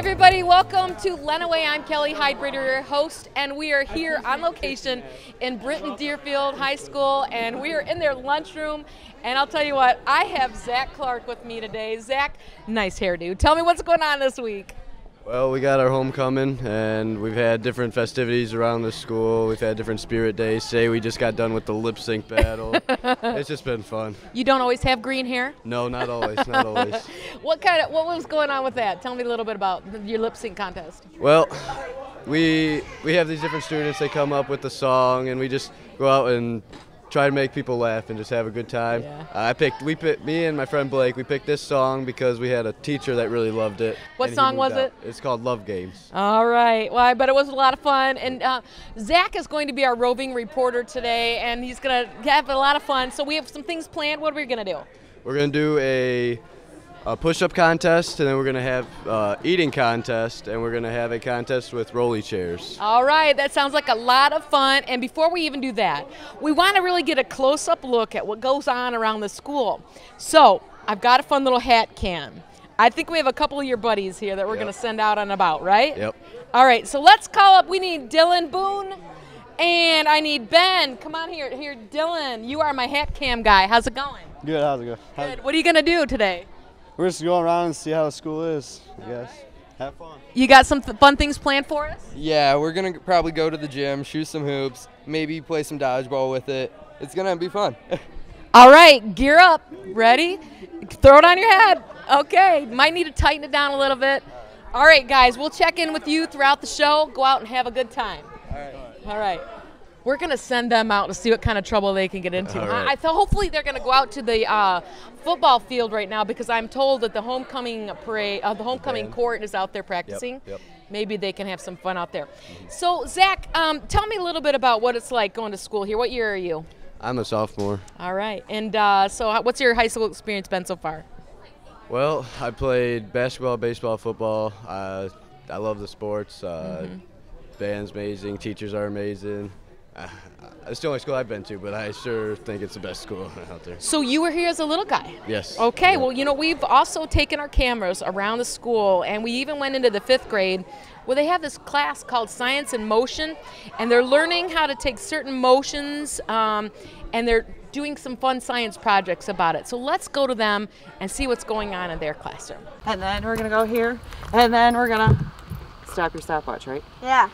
everybody, welcome to Lenawee. I'm Kelly Hyde-Britter, your host, and we are here on location in Britton Deerfield High School, and we are in their lunchroom. And I'll tell you what, I have Zach Clark with me today. Zach, nice hairdo. Tell me what's going on this week. Well, we got our homecoming, and we've had different festivities around the school. We've had different spirit days. Today we just got done with the lip sync battle. It's just been fun. You don't always have green hair? No, not always, not always. What was going on with that? Tell me a little bit about your lip sync contest. Well, we have these different students. They come up with the song, and we just go out and try to make people laugh and just have a good time. Yeah. Me and my friend Blake, we picked this song because we had a teacher that really loved it. What song was it? It's called Love Games. All right. Well, I bet it was a lot of fun. And Zach is going to be our roving reporter today, and he's going to have a lot of fun. So we have some things planned. What are we going to do? We're going to do a push-up contest, and then we're going to have eating contest, and we're going to have a contest with rolly chairs. All right, that sounds like a lot of fun. And before we even do that, we want to really get a close-up look at what goes on around the school. So I've got a fun little hat cam. I think we have a couple of your buddies here that we're going to send out and about, right? Yep. All right, so let's call up. We need Dylan Boone, and I need Ben. Come on here. Here, Dylan, you are my hat cam guy. How's it going? Good, how's it going? Good. What are you going to do today? We're just going around and see how the school is, I guess. Have fun. You got some fun things planned for us? Yeah, we're going to probably go to the gym, shoot some hoops, maybe play some dodgeball with it. It's going to be fun. All right, gear up. Ready? Throw it on your head. Okay, might need to tighten it down a little bit. All right, guys, we'll check in with you throughout the show. Go out and have a good time. All right. We're going to send them out to see what kind of trouble they can get into. Right. I thought hopefully they're going to go out to the football field right now, because I'm told that the homecoming parade, the homecoming court is out there practicing. Yep. Maybe they can have some fun out there. So, Zach, tell me a little bit about what it's like going to school here. What year are you? I'm a sophomore. All right. And so what's your high school experience been so far? Well, I played basketball, baseball, football. I love the sports. Band's amazing. Teachers are amazing. It's the only school I've been to, but I sure think it's the best school out there. So you were here as a little guy? Yes. Okay, Yeah. well, you know, we've also taken our cameras around the school, and we even went into the 5th grade where they have this class called Science in Motion, and they're learning how to take certain motions, and they're doing some fun science projects about it. So let's go to them and see what's going on in their classroom. And then we're going to go here, and then we're going to stop your stopwatch, right? Yeah.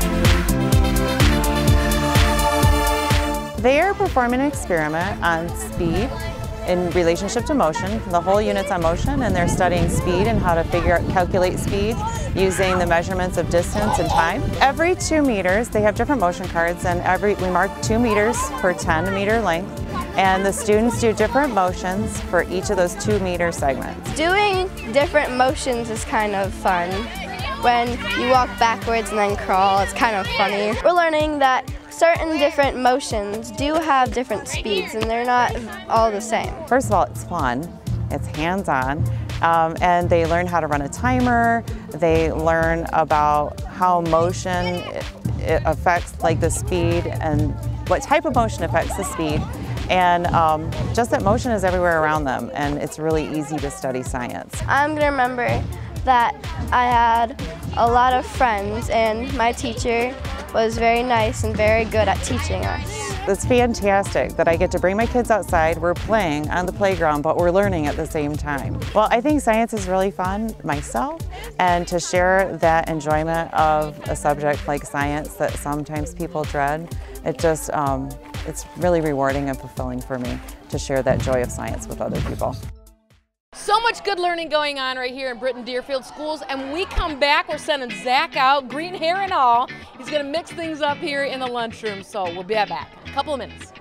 They are performing an experiment on speed in relationship to motion. The whole unit's on motion, and they're studying speed and how to calculate speed using the measurements of distance and time. Every 2 meters, they have different motion cards, and we mark 2 meters per 10-meter length, and the students do different motions for each of those 2-meter segments. Doing different motions is kind of fun. When you walk backwards and then crawl, it's kind of funny. We're learning that certain different motions do have different speeds, and they're not all the same. First of all, it's fun, it's hands-on, and they learn how to run a timer. They learn about how motion it affects like the speed, and what type of motion affects the speed, and just that motion is everywhere around them, and it's really easy to study science. I'm gonna remember that I had a lot of friends, and my teacher was very nice and very good at teaching us. It's fantastic that I get to bring my kids outside. We're playing on the playground, but we're learning at the same time. Well, I think science is really fun myself, and to share that enjoyment of a subject like science that sometimes people dread, it's really rewarding and fulfilling for me to share that joy of science with other people. So much good learning going on right here in Britton Deerfield Schools, and when we come back, we're sending Zach out, green hair and all. He's going to mix things up here in the lunchroom, so we'll be right back in a couple of minutes.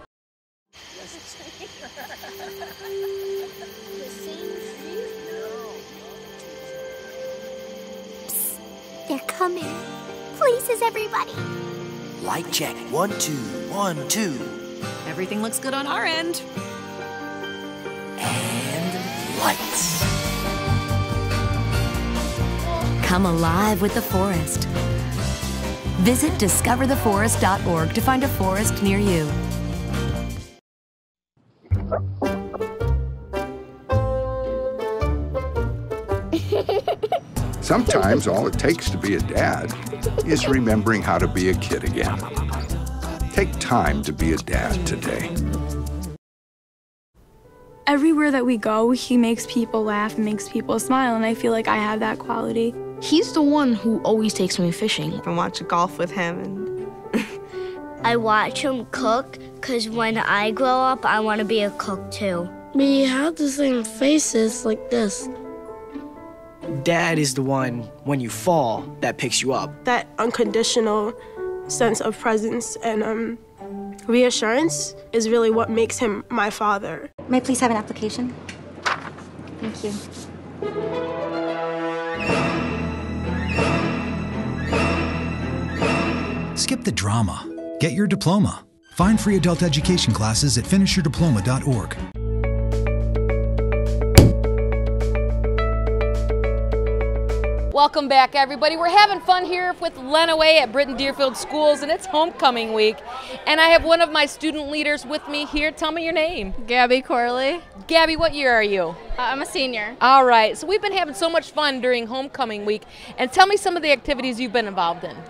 Psst, they're coming. Places, everybody. Light check. 1, 2, 1, 2. Everything looks good on our end. And lights. Come alive with the forest. Visit discovertheforest.org to find a forest near you. Sometimes all it takes to be a dad is remembering how to be a kid again. Take time to be a dad today. Everywhere that we go, he makes people laugh and makes people smile, and I feel like I have that quality. He's the one who always takes me fishing. I watch golf with him. And I watch him cook, because when I grow up, I want to be a cook too. We have the same faces like this. Dad is the one, when you fall, that picks you up. That unconditional sense of presence and reassurance is really what makes him my father. May I please have an application? Thank you. Skip the drama. Get your diploma. Find free adult education classes at finishyourdiploma.org. Welcome back, everybody. We're having fun here with Lenawee at Britton Deerfield Schools, and it's homecoming week. And I have one of my student leaders with me here. Tell me your name. Gabby Corley. Gabby, what year are you? I'm a senior. All right. So we've been having so much fun during homecoming week. And tell me some of the activities you've been involved in.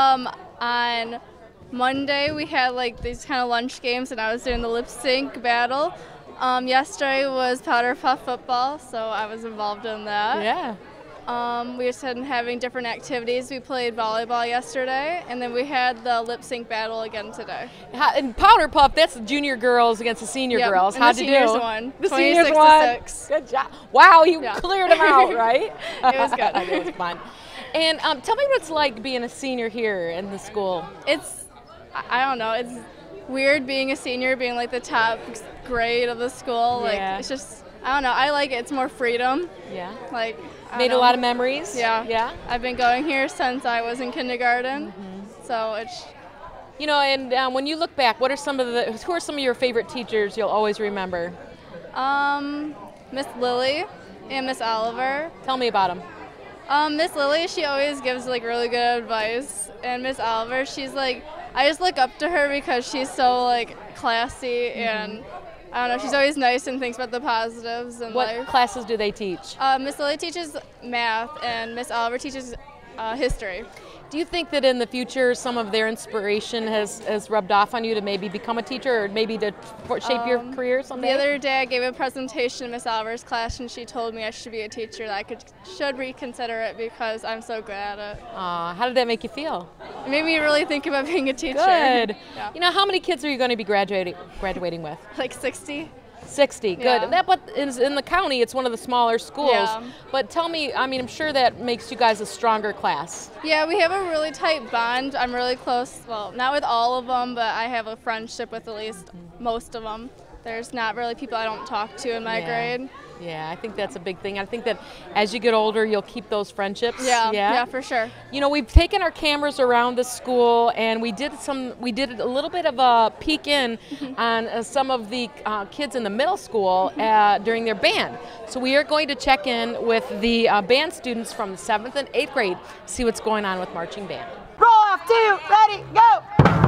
On Monday, we had like these kind of lunch games, and I was doing the lip sync battle. Yesterday was powder puff football, so I was involved in that. Yeah. We just been having different activities. We played volleyball yesterday, and then we had the lip sync battle again today. And powder puff, that's the junior girls against the senior girls. How'd you do? The seniors won. The 26 seniors to won. 6. Good job. Wow, you cleared them out, right? It was good. It was fun. And tell me what it's like being a senior here in the school. I don't know, it's weird being a senior, being like the top grade of the school. Yeah. Like, it's just, I don't know, I like it. It's more freedom. Yeah. Like, Made a lot of memories? Yeah. Yeah? I've been going here since I was in kindergarten, so it's... You know, and when you look back, who are some of your favorite teachers you'll always remember? Miss Lily and Miss Oliver. Tell me about them. Miss Lily, she always gives like really good advice, and Miss Oliver, she's like, I just look up to her because she's so like classy and I don't know, she's always nice and thinks about the positives in life. What classes do they teach? Miss Lily teaches math and Miss Oliver teaches history. Do you think that in the future some of their inspiration has rubbed off on you to maybe become a teacher or maybe to shape your career someday? The other day I gave a presentation in Miss Oliver's class and she told me I should be a teacher, that I should reconsider it because I'm so good at it. How did that make you feel? It made me really think about being a teacher. Good. Yeah. You know, how many kids are you going to be graduating with? Like 60. 60, good. Yeah. And that, but in the county, it's one of the smaller schools. Yeah. But tell me, I mean, I'm sure that makes you guys a stronger class. Yeah, we have a really tight bond. I'm really close, well, not with all of them, but I have a friendship with at least most of them. There's not really people I don't talk to in my grade. Yeah, I think that's a big thing. I think that as you get older, you'll keep those friendships. Yeah, for sure. You know, we've taken our cameras around the school, and we did a little bit of a peek in on some of the kids in the middle school during their band. So we are going to check in with the band students from the 7th and 8th grade, see what's going on with marching band. Roll off, 2, ready, go!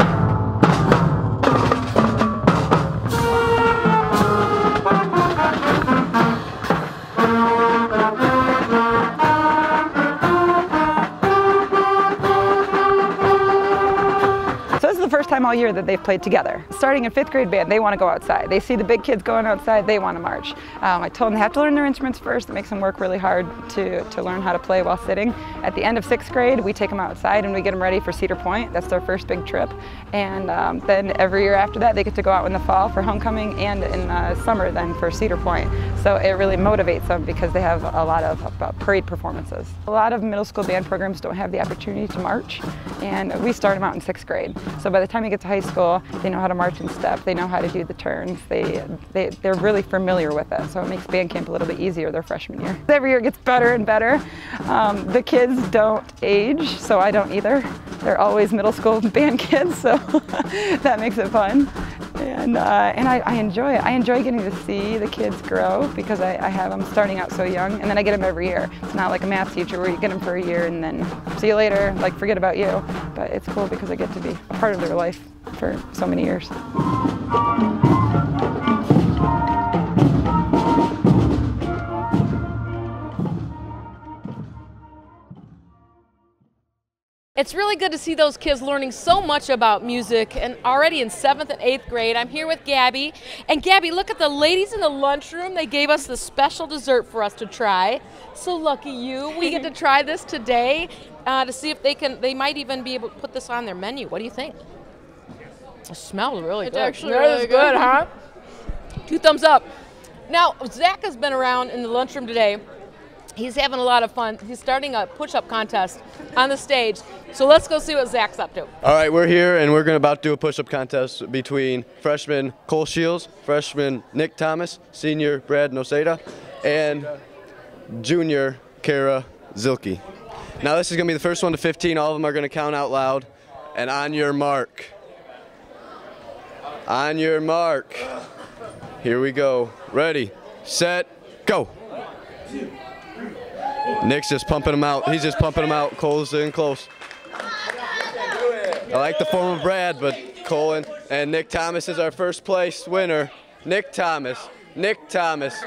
The first time all year that they've played together. Starting in 5th grade band, they want to go outside. They see the big kids going outside, they want to march. I told them they have to learn their instruments first. It makes them work really hard to learn how to play while sitting. At the end of 6th grade, we take them outside and we get them ready for Cedar Point. That's their first big trip. And then every year after that, they get to go out in the fall for homecoming and in the summer then for Cedar Point. So it really motivates them because they have a lot of parade performances. A lot of middle school band programs don't have the opportunity to march, and we start them out in 6th grade. So by the time you get to high school, they know how to march in step, they know how to do the turns, they're really familiar with it, so it makes band camp a little bit easier their freshman year. Every year it gets better and better. The kids don't age, so I don't either. They're always middle school band kids, so that makes it fun. And I enjoy it. I enjoy getting to see the kids grow because I have them starting out so young, and then I get them every year. It's not like a math teacher where you get them for a year and then see you later, like forget about you. But it's cool because I get to be a part of their life for so many years. it's really good to see those kids learning so much about music, and already in 7th and 8th grade. I'm here with Gabby. And Gabby, look at the ladies in the lunchroom. They gave us the special dessert for us to try. So lucky you. We get to try this today to see if they might even be able to put this on their menu. What do you think? It smells really good. It's actually really good, huh? 2 thumbs up. Now, Zach has been around in the lunchroom today. He's having a lot of fun. He's starting a push-up contest on the stage. So let's go see what Zach's up to. All right, we're here, and we're about to do a push-up contest between freshman Cole Shields, freshman Nick Thomas, senior Brad Noseda, and junior Kara Zilke. Now this is going to be the first one to 15. All of them are going to count out loud. And on your mark. On your mark. Here we go. Ready, set, go. Nick's just pumping them out. He's just pumping them out. Cole's in close. I like the form of Brad, but Cole and Nick Thomas is our first place winner. Nick Thomas. Nick Thomas.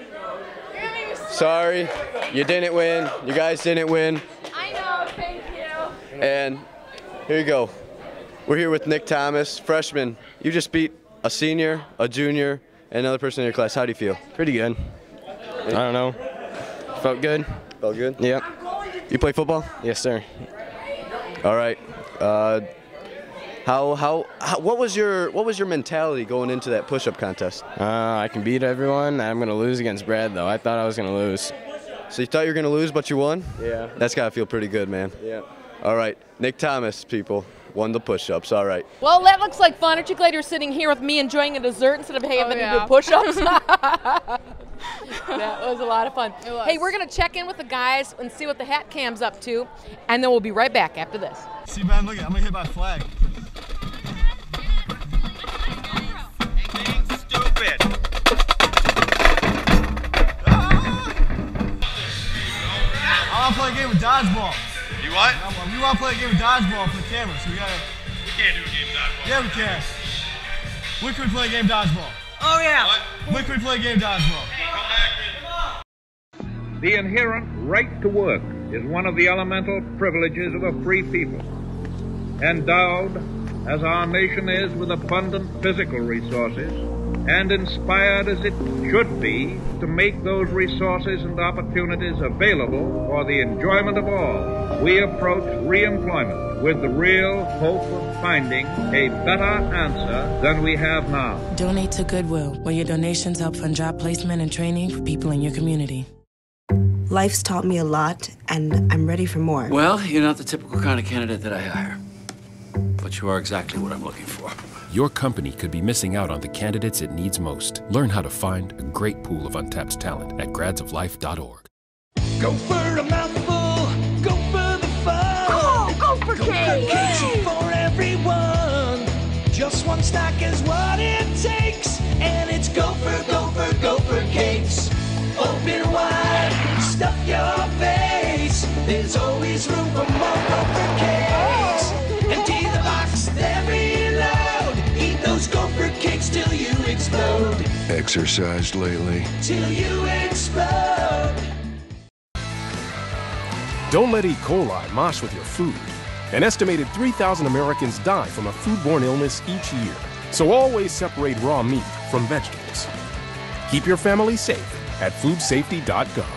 Sorry, you didn't win. You guys didn't win. I know, thank you. And here you go. We're here with Nick Thomas, freshman. You just beat a senior, a junior, and another person in your class. How do you feel? Pretty good. I don't know. Felt good. Felt good? Yep. You play football? Yes, sir. All right. What was your mentality going into that push-up contest? I can beat everyone. I'm gonna lose against Brad though. I thought I was gonna lose. So you thought you were gonna lose, but you won? Yeah. That's gotta feel pretty good, man. Yeah. All right, Nick Thomas, people, won the push-ups. All right. Well, that looks like fun. Aren't you glad you're sitting here with me enjoying a dessert instead of having to do push-ups? That was a lot of fun. Hey, we're gonna check in with the guys and see what the hat cam's up to, and then we'll be right back after this. See, man, look at, I'm gonna hit my flag. Stupid. I want to play a game of dodgeball. You what? We want to play a game of dodgeball for the camera, so we gotta. We can't do a game of dodgeball. Yeah, we can. When can we play a game of dodgeball? Oh yeah. What? When can we play a game of dodgeball? The inherent right to work is one of the elemental privileges of a free people. Endowed, as our nation is, with abundant physical resources, and inspired as it should be to make those resources and opportunities available for the enjoyment of all, we approach re-employment with the real hope of finding a better answer than we have now. Donate to Goodwill, where your donations help fund job placement and training for people in your community. Life's taught me a lot, and I'm ready for more. Well, you're not the typical kind of candidate that I hire. But you are exactly what I'm looking for. Your company could be missing out on the candidates it needs most. Learn how to find a great pool of untapped talent at gradsoflife.org. Go for a mouthful. Go for the fun. Oh, go for cake. Cakes for everyone. Just one stack is what it takes. And it's go for cakes. Open wide, stuff your face. There's always room for more Gopher cakes. Empty the box, then reload. Eat those Gopher cakes till you explode. Exercised lately? Till you explode. Don't let E. coli mosh with your food. An estimated 3,000 Americans die from a foodborne illness each year. So always separate raw meat from vegetables. Keep your family safe at foodsafety.gov.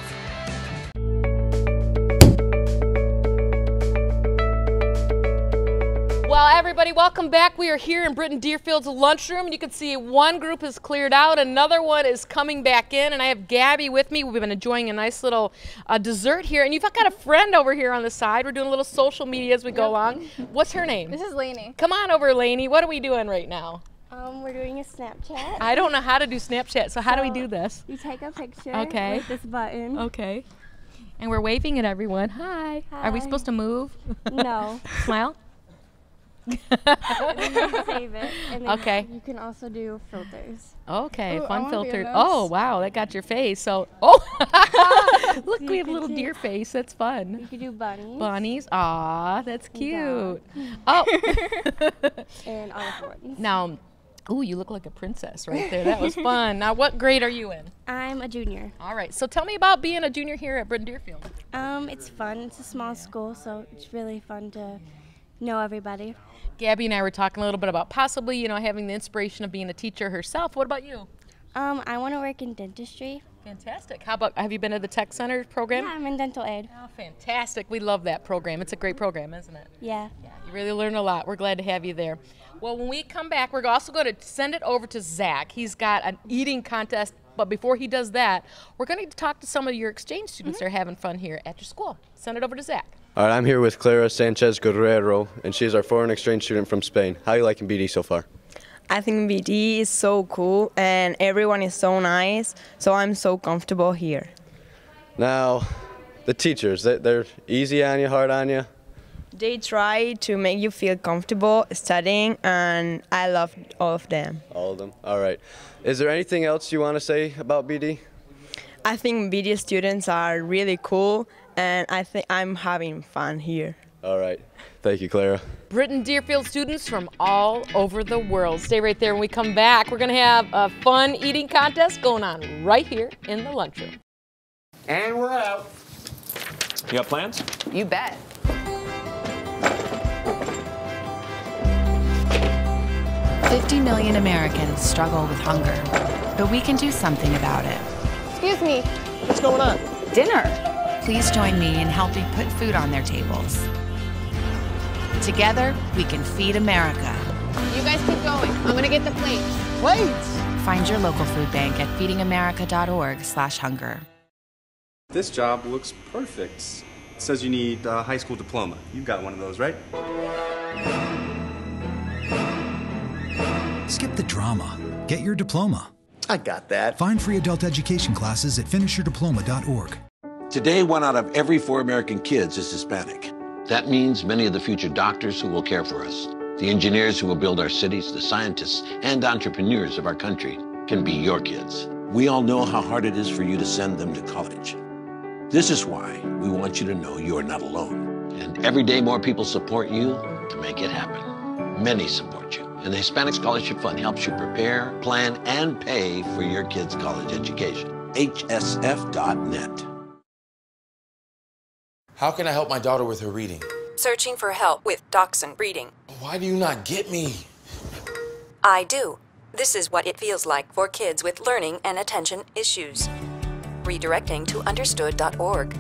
Well, everybody, welcome back. We are here in Britton Deerfield's lunchroom. You can see one group has cleared out, another one is coming back in, and I have Gabby with me. We've been enjoying a nice little dessert here, and you've got a friend over here on the side. We're doing a little social media as we go along. What's her name? This is Lainey. Come on over, Lainey. What are we doing right now? We're doing a Snapchat. I don't know how to do Snapchat, so how do we do this? You take a picture Okay. with this button. Okay. And we're waving at everyone. Hi. Are we supposed to move? No. Smile? And then you save it. And then Okay. you can also do filters. Okay, Ooh, I fun wanna be in filter. this. Oh, wow, that got your face. So, oh, look, we have a little deer face. That's fun. You could do bunnies. Bunnies. Aw, that's And cute. dog. Oh. And all the ones. Now, ooh, you look like a princess right there. That was fun. Now, what grade are you in? I'm a junior. All right, so tell me about being a junior here at Britton Deerfield. It's fun. It's a small school, so it's really fun to Know everybody. Gabby and I were talking a little bit about possibly, having the inspiration of being a teacher herself. What about you? I want to work in dentistry. Fantastic. How about, have you been to the Tech Center program? Yeah, I'm in dental aid. Oh, fantastic. We love that program. It's a great program, isn't it? Yeah. You really learn a lot. We're glad to have you there. Well, when we come back, we're also going to send it over to Zach. He's got an eating contest, but before he does that, we're going to talk to some of your exchange students that are having fun here at your school. Send it over to Zach. All right, I'm here with Clara Sanchez Guerrero, and she's our foreign exchange student from Spain. How are you liking BD so far? I think BD is so cool and everyone is so nice, so I'm so comfortable here. Now, the teachers, they're easy on you, hard on you? They try to make you feel comfortable studying, and I love all of them. All of them? All right. Is there anything else you want to say about BD? I think BD students are really cool, and I think I'm having fun here. All right. Thank you, Clara. Britton Deerfield students from all over the world. Stay right there. When we come back, we're going to have a fun eating contest going on right here in the lunchroom. And we're out. You got plans? You bet. $50 million Americans struggle with hunger, but we can do something about it. Excuse me. What's going on? Dinner. Please join me in helping put food on their tables. Together, we can feed America. You guys keep going. I'm gonna get the plates. Plates? Find your local food bank at feedingamerica.org/hunger. This job looks perfect. It says you need a high school diploma. You've got one of those, right? Skip the drama. Get your diploma. I got that. Find free adult education classes at finishyourdiploma.org. Today, 1 out of every 4 American kids is Hispanic. That means many of the future doctors who will care for us, the engineers who will build our cities, the scientists and entrepreneurs of our country can be your kids. We all know how hard it is for you to send them to college. This is why we want you to know you are not alone. And every day more people support you to make it happen. Many support you. And the Hispanic Scholarship Fund helps you prepare, plan, and pay for your kids' college education. HSF.net. How can I help my daughter with her reading? Searching for help with Dachshund Reading. Why do you not get me? I do. This is what it feels like for kids with learning and attention issues. Redirecting to understood.org.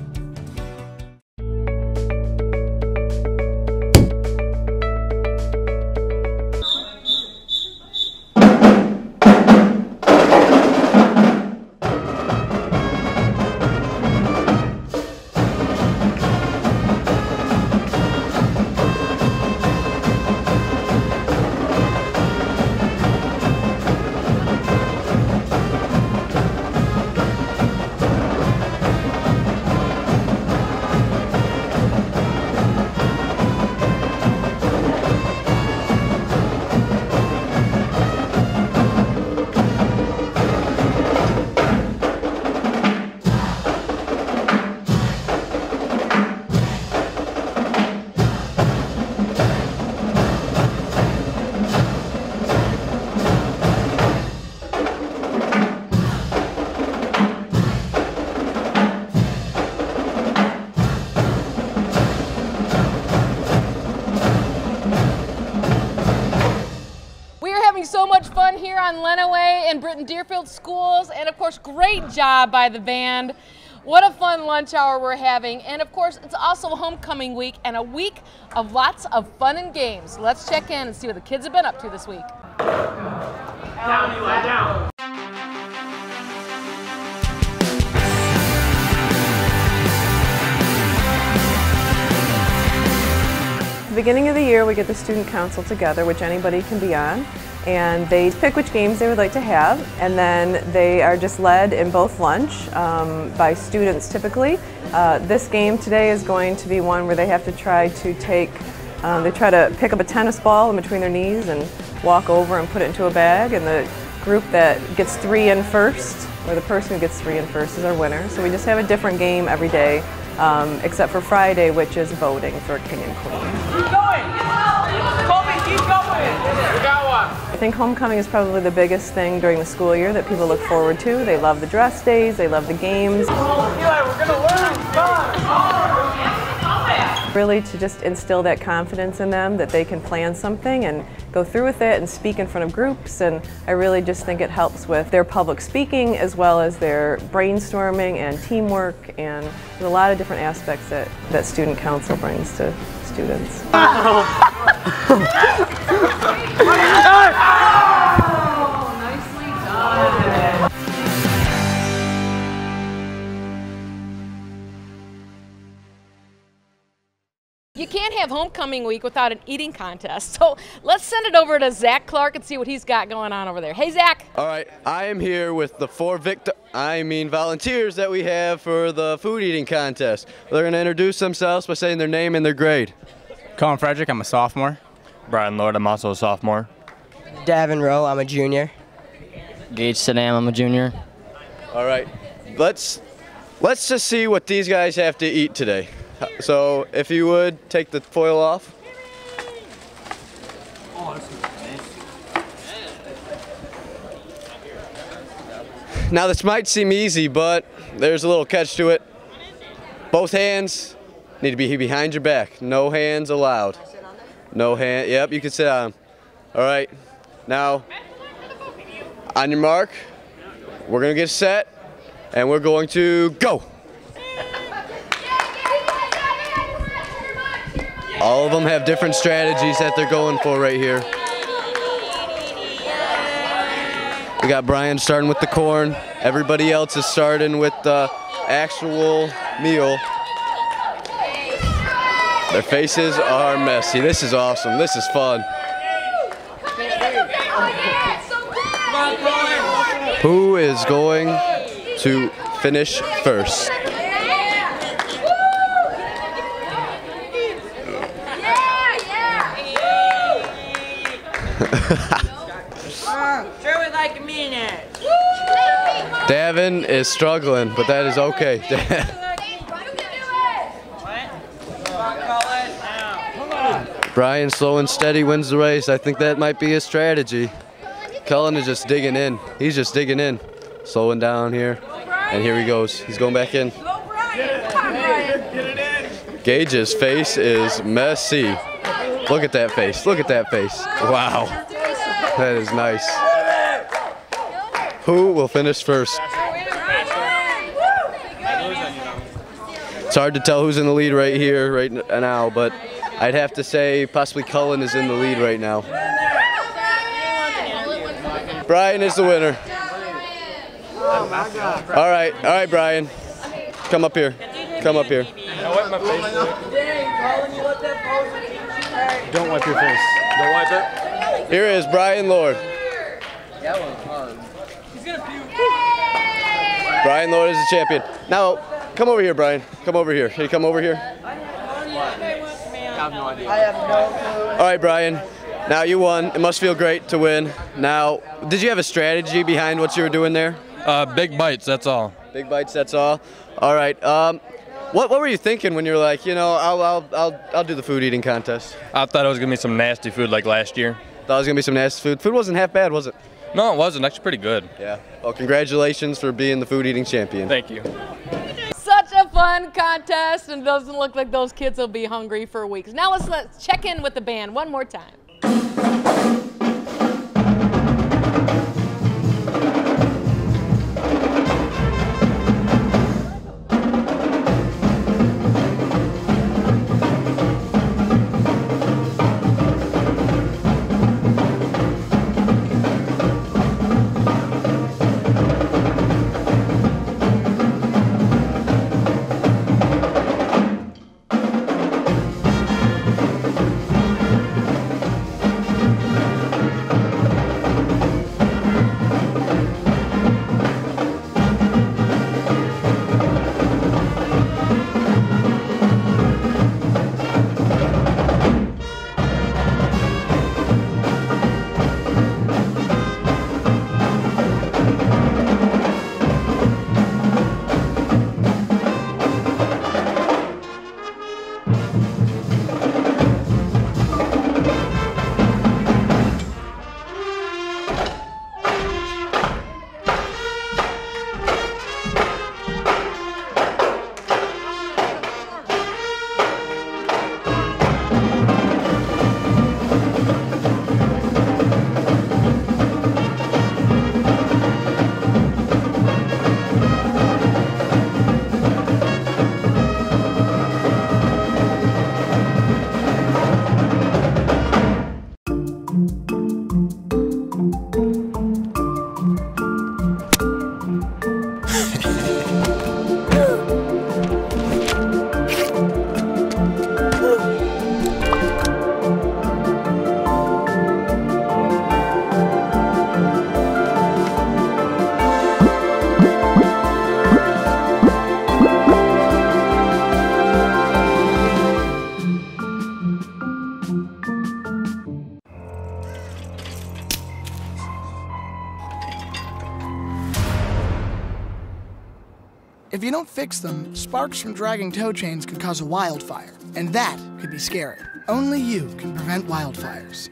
So much fun here on Lenawee and Britton Deerfield schools, and of course great job by the band. What a fun lunch hour we're having, and of course it's also homecoming week and a week of lots of fun and games. Let's check in and see what the kids have been up to this week. Down, Eli, down. At the beginning of the year we get the student council together, which anybody can be on, and they pick which games they would like to have, and then they are just led in both lunch by students typically. This game today is going to be one where they have to try to take, they try to pick up a tennis ball in between their knees and walk over and put it into a bag, and the group that gets 3 in first, or the person who gets 3 in first, is our winner. So we just have a different game every day, except for Friday, which is voting for King and Queen. Keep going! Colby, keep going! We got one! I think homecoming is probably the biggest thing during the school year that people look forward to. They love the dress days, they love the games. Eli, we're gonna learn! Come on! really to just instill that confidence in them that they can plan something and go through with it and speak in front of groups. And I really just think it helps with their public speaking as well as their brainstorming and teamwork, and there's a lot of different aspects that student council brings to students. You can't have homecoming week without an eating contest. So let's send it over to Zach Clark and see what he's got going on over there. Hey, Zach. All right, I am here with the 4 volunteers that we have for the food eating contest. They're going to introduce themselves by saying their name and their grade. Colin Frederick, I'm a sophomore. Brian Lord, I'm also a sophomore. Davin Rowe, I'm a junior. Gage Sadam, I'm a junior. All right, let's just see what these guys have to eat today. So if you would, take the foil off. Now this might seem easy, but there's a little catch to it. Both hands need to be behind your back. No hands allowed. No hand, yep, you can sit on them. All right, now on your mark, we're gonna get set and we're going to go. All of them have different strategies that they're going for right here. We got Brian starting with the corn. Everybody else is starting with the actual meal. Their faces are messy. This is awesome. This is fun. Who is going to finish first? Davin is struggling, but that is okay. Brian, slow and steady, wins the race. I think that might be his strategy. Cullen is just digging in. He's just digging in. Slowing down here. And here he goes. He's going back in. Gage's face is messy. Look at that face. Look at that face. Wow. That is nice. Who will finish first? It's hard to tell who's in the lead right here, right now, but I'd have to say possibly Cullen is in the lead right now. Brian is the winner. All right, Brian. Come up here. Come up here. Don't wipe your face. Don't wipe it. Here is Brian Lord. That one's hard. Brian Lord is the champion. Now, come over here, Brian. Come over here. Can you come over here? I have no idea. I have no clue. All right, Brian. Now you won. It must feel great to win. Now, did you have a strategy behind what you were doing there? Big bites, that's all. Big bites, that's all. All right. What were you thinking when you were like, you know, I'll do the food eating contest? I thought it was gonna be some nasty food like last year. Thought it was gonna be some nasty food. Food wasn't half bad, was it? No, it wasn't. Actually, pretty good. Yeah. Well, congratulations for being the food eating champion. Thank you. Such a fun contest, and it doesn't look like those kids will be hungry for weeks. Now let's check in with the band one more time. If you don't fix them, sparks from dragging tow chains could cause a wildfire, and that could be scary. Only you can prevent wildfires.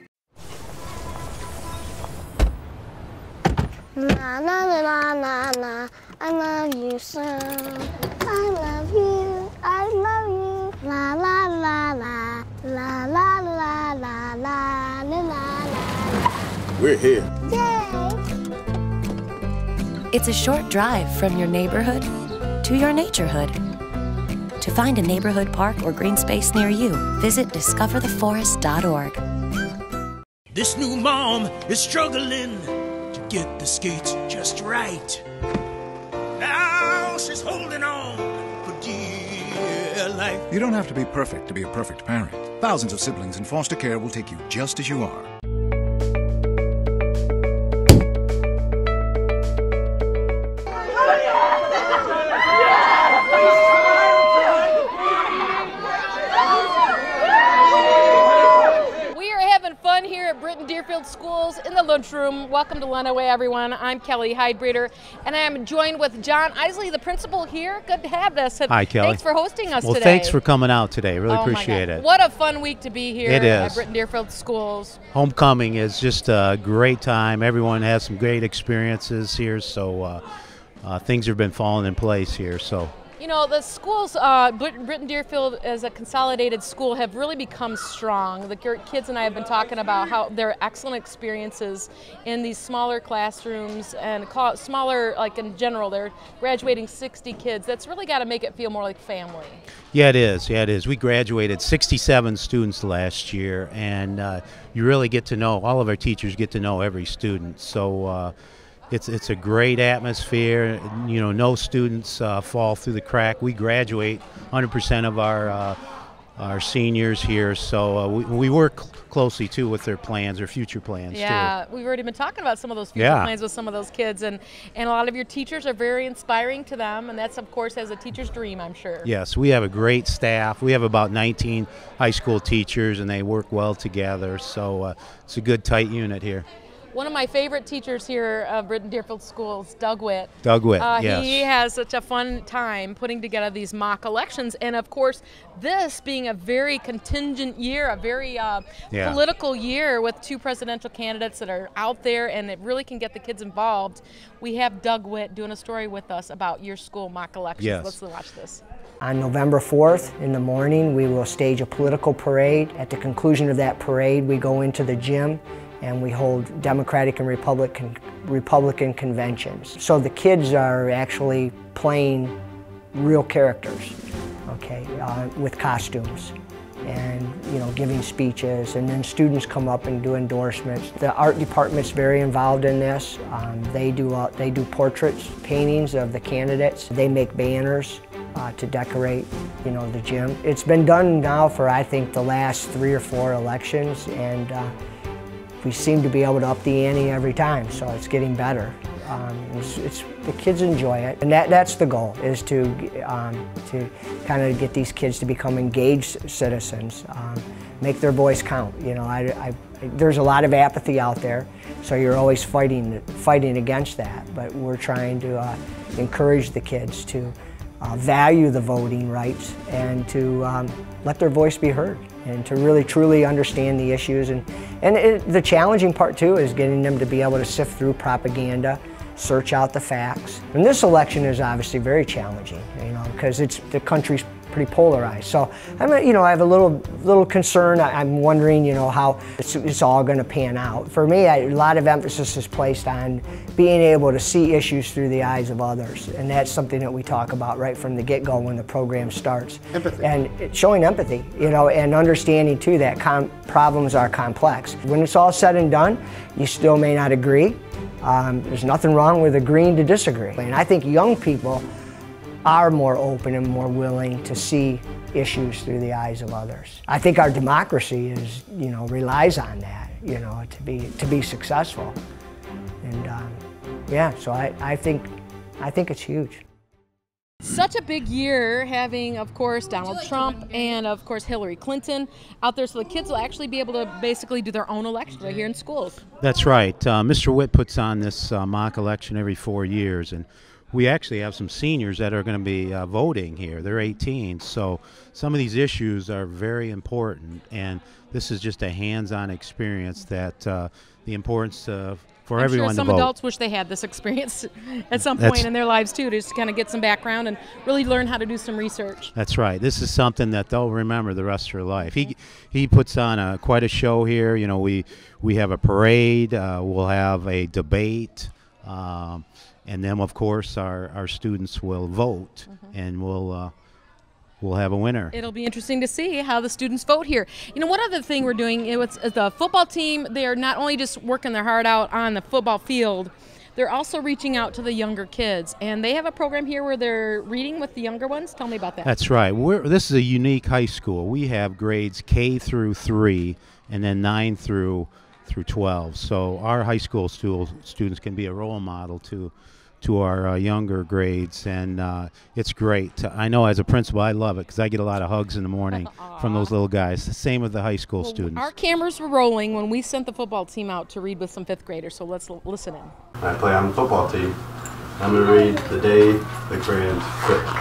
Na na na na na, I love you so. I love you, I love you. La la la la, la la la la la la la. We're here. Yay! It's a short drive from your neighborhood to your naturehood. To find a neighborhood park or green space near you, visit discovertheforest.org. This new mom is struggling to get the skates just right. Now she's holding on for dear life. You don't have to be perfect to be a perfect parent. Thousands of siblings in foster care will take you just as you are. Here at Britton Deerfield Schools in the lunchroom. Welcome to Lunaway, everyone. I'm Kelly Heidbreder, and I am joined with John Isley, the principal here. Good to have this. Hi, Kelly. Thanks for hosting us today. Well, thanks for coming out today. Really appreciate it. What a fun week to be here it at is. Britton Deerfield Schools. Homecoming is just a great time. Everyone has some great experiences here, so things have been falling in place here. So. You know, the schools, Britton Deerfield as a consolidated school have really become strong. The kids and I have been talking about how their excellent experiences in these smaller classrooms and smaller, like in general, they're graduating 60 kids. That's really got to make it feel more like family. Yeah, it is. Yeah, it is. We graduated 67 students last year, and you really get to know, all of our teachers get to know every student. So it's a great atmosphere. You know, no students fall through the crack. We graduate 100% of our seniors here, so we work closely too with their plans, their future plans too. Yeah, we've already been talking about some of those future plans with some of those kids, and a lot of your teachers are very inspiring to them, and that's of course as a teacher's dream, I'm sure. Yes, we have a great staff. We have about 19 high school teachers, and they work well together, so it's a good tight unit here. One of my favorite teachers here of Britton Deerfield Schools, Doug Witt. Doug Witt, yes. He has such a fun time putting together these mock elections, and of course, this being a very contingent year, a very political year with two presidential candidates that are out there, and it really can get the kids involved. We have Doug Witt doing a story with us about your school mock elections. Yes. Let's watch this. On November 4th in the morning, we will stage a political parade. At the conclusion of that parade, we go into the gym and we hold Democratic and Republican conventions. So the kids are actually playing real characters, okay, with costumes and, you know, giving speeches, and then students come up and do endorsements. The art department's very involved in this. They do portraits, paintings of the candidates. They make banners to decorate, you know, the gym. It's been done now for, I think, the last 3 or 4 elections, and we seem to be able to up the ante every time, so it's getting better. The kids enjoy it, and that's the goal, is to kind of get these kids to become engaged citizens, make their voice count. You know, there's a lot of apathy out there, so you're always fighting against that. But we're trying to encourage the kids to value the voting rights and to let their voice be heard, and to really truly understand the issues. And the challenging part too is getting them to be able to sift through propaganda, search out the facts. And this election is obviously very challenging, you know, because the country's pretty polarized. So you know, I have a little concern. I'm wondering, you know, how it's all going to pan out. For me, a lot of emphasis is placed on being able to see issues through the eyes of others, and that's something that we talk about right from the get-go when the program starts. Empathy. And showing empathy, you know, and understanding too that problems are complex. When it's all said and done, you still may not agree. There's nothing wrong with agreeing to disagree. And I think young people are more open and more willing to see issues through the eyes of others. I think our democracy is, you know, relies on that, you know, to be successful. And yeah, so I think it's huge. Such a big year, having, of course, Donald Trump and, of course, Hillary Clinton out there, so the kids will actually be able to basically do their own election right here in schools. That's right. Mr. Witt puts on this mock election every 4 years, and we actually have some seniors that are going to be voting here. They're 18, so some of these issues are very important, and this is just a hands-on experience that the importance of for everyone to vote. I'm sure some adults wish they had this experience at some point in their lives too, to just kind of get some background and really learn how to do some research. That's right. This is something that they'll remember the rest of their life. He puts on quite a show here. You know, we have a parade. We'll have a debate. And then, of course, our students will vote, and we'll have a winner. It'll be interesting to see how the students vote here. You know, one other thing we're doing, it's the football team, they are not only just working their heart out on the football field, they're also reaching out to the younger kids. And they have a program here where they're reading with the younger ones. Tell me about that. That's right. This is a unique high school. We have grades K through 3 and then 9 through 12. So our high school students can be a role model to our younger grades, and it's great. I know as a principal I love it because I get a lot of hugs in the morning from those little guys. Same with the high school students. Our cameras were rolling when we sent the football team out to read with some 5th graders, so let's listen in. I play on the football team. I'm going to read The Day the Cranes Quit.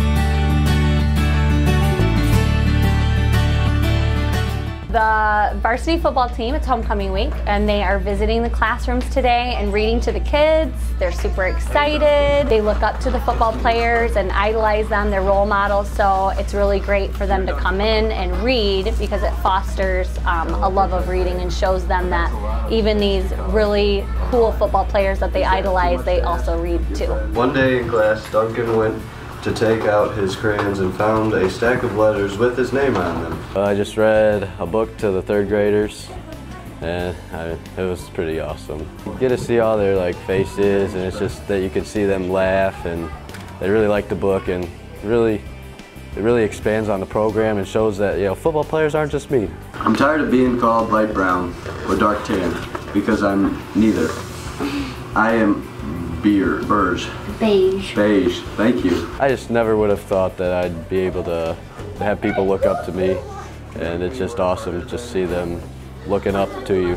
The varsity football team, it's homecoming week, and they are visiting the classrooms today and reading to the kids. They're super excited. They look up to the football players and idolize them, they're role models, so it's really great for them to come in and read because it fosters a love of reading and shows them that even these really cool football players that they idolize, they also read too. One day in class, Duncan went to take out his crayons and found a stack of letters with his name on them. I just read a book to the 3rd graders, and it was pretty awesome. You get to see all their faces, and it's just that you can see them laugh, and they really like the book, and it really expands on the program and shows that football players aren't just me. I'm tired of being called light brown or dark tan because I'm neither. I am beige. Beige, thank you. I just never would have thought that I'd be able to have people look up to me, and it's just awesome to just see them looking up to you.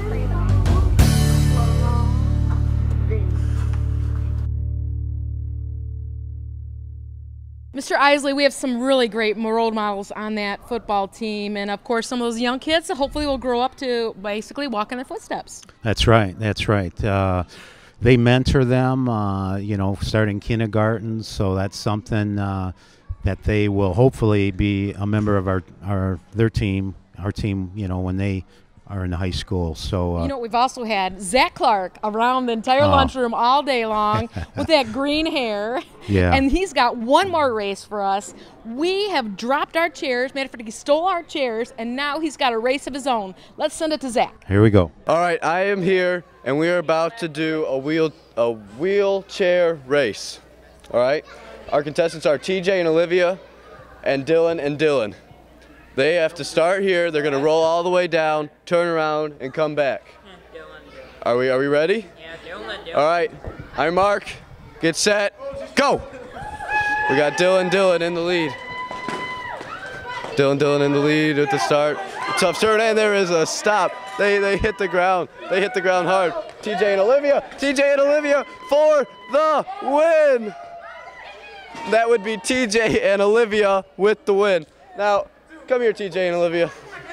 Mr. Isley, we have some really great role models on that football team, and of course some of those young kids hopefully will grow up to basically walk in their footsteps. That's right, that's right. They mentor them, starting kindergarten, so that's something that they will hopefully be a member of their team, when they are in the high school. So we've also had Zach Clark around the entire lunchroom all day long with that green hair. Yeah. And he's got one more race for us. We have dropped our chairs. Matter of fact, he stole our chairs, and now he's got a race of his own. Let's send it to Zach. Here we go. All right, I am here, and we are about to do a wheelchair race. All right, our contestants are TJ and Olivia, and Dylan. They have to start here. They're gonna roll all the way down, turn around, and come back. Are we ready? Yeah, Dylan. All right, I'm Mark. Get set, go! We got Dylan in the lead. Dylan in the lead at the start. Tough turn, and there is a stop. They hit the ground. They hit the ground hard. TJ and Olivia for the win. That would be TJ and Olivia with the win. Now, come here, TJ and Olivia.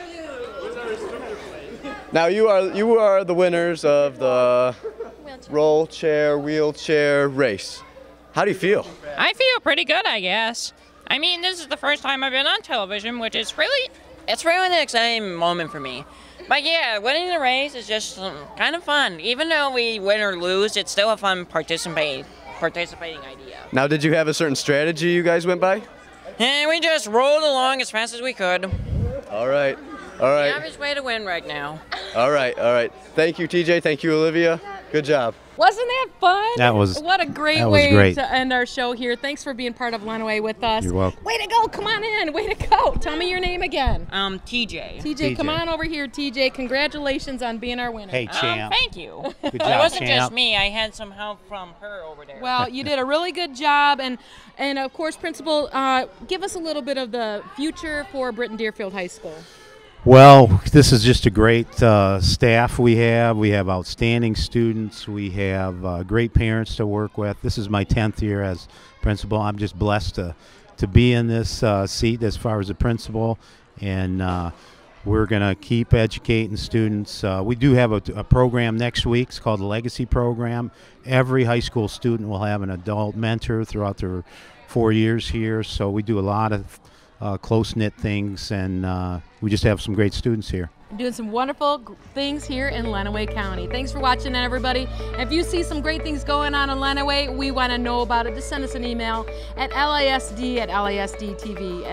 Now you are the winners of the wheelchair race. How do you feel? I feel pretty good, I guess. I mean, this is the first time I've been on television, which is really an exciting moment for me. But yeah, winning the race is just kind of fun. Even though we win or lose, it's still a fun participating idea. Now, did you have a certain strategy you guys went by? And we just rolled along as fast as we could. All right. The average way to win right now. All right. Thank you, TJ. Thank you, Olivia. Good job. Wasn't that fun? What a great way to end our show here. Thanks for being part of Runaway with us. You're welcome. Way to go. Come on in. Way to go. Tell me your name again. TJ. TJ, come on over here, TJ. Congratulations on being our winner. Hey, champ. Thank you. Good job, It wasn't champ. just me. I had some help from her over there. Well, you did a really good job. And of course, Principal, give us a little bit of the future for Britton Deerfield High School. Well, this is just a great staff we have. We have outstanding students. We have great parents to work with. This is my 10th year as principal. I'm just blessed to be in this seat as far as a principal, and we're going to keep educating students. We do have a program next week. It's called the Legacy Program. Every high school student will have an adult mentor throughout their 4 years here, so we do a lot of close-knit things, and we just have some great students here. Doing some wonderful things here in Lenawee County. Thanks for watching, everybody. If you see some great things going on in Lenawee, we want to know about it. Just send us an email at LASD@LASDTV at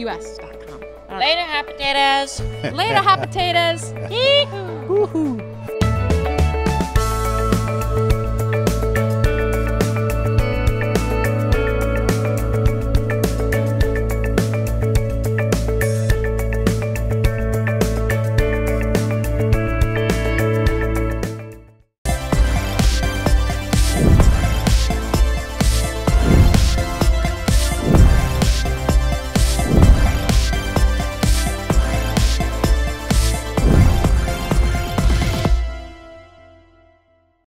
LASD.us.com. Later, hot potatoes. Later, hot potatoes. Yee-hoo. Woo-hoo.